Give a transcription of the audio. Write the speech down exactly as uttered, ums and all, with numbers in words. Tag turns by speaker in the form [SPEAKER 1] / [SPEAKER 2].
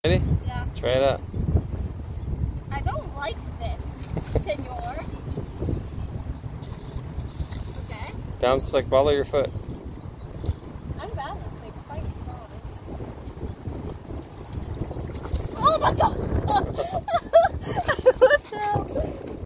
[SPEAKER 1] Ready?
[SPEAKER 2] Yeah.
[SPEAKER 1] Try it out.
[SPEAKER 2] I don't like this, senor. Okay.
[SPEAKER 1] Bounce like ball of your foot.
[SPEAKER 2] I'm balanced like a fighting frog. Oh my god!